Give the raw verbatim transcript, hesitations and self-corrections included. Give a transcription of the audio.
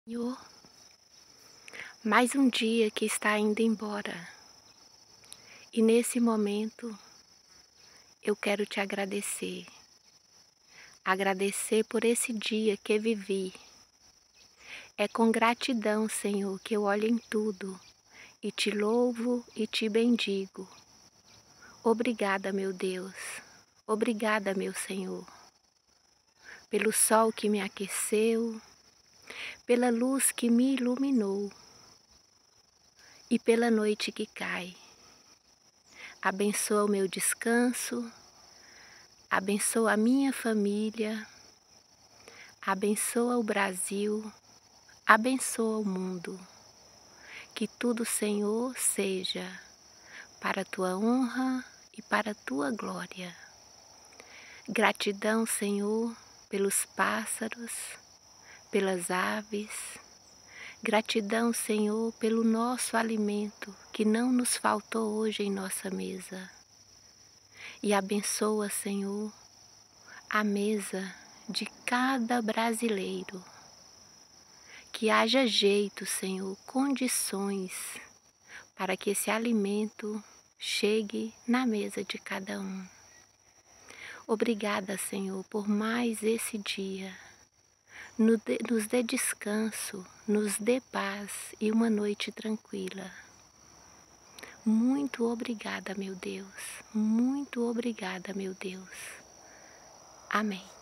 Senhor, mais um dia que está indo embora e nesse momento eu quero te agradecer. Agradecer por esse dia que vivi. É com gratidão, Senhor, que eu olho em tudo e te louvo e te bendigo. Obrigada, meu Deus. Obrigada, meu Senhor, pelo sol que me aqueceu, pela luz que me iluminou e pela noite que cai. Abençoa o meu descanso, abençoa a minha família, abençoa o Brasil, abençoa o mundo. Que tudo, Senhor, seja para a tua honra e para a tua glória. Gratidão, Senhor, pelos pássaros, pelas aves. Gratidão, Senhor, pelo nosso alimento que não nos faltou hoje em nossa mesa. E abençoa, Senhor, a mesa de cada brasileiro. Que haja jeito, Senhor, condições para que esse alimento chegue na mesa de cada um. Obrigada, Senhor, por mais esse dia. Nos dê descanso, nos dê paz e uma noite tranquila. Muito obrigada, meu Deus. Muito obrigada, meu Deus. Amém.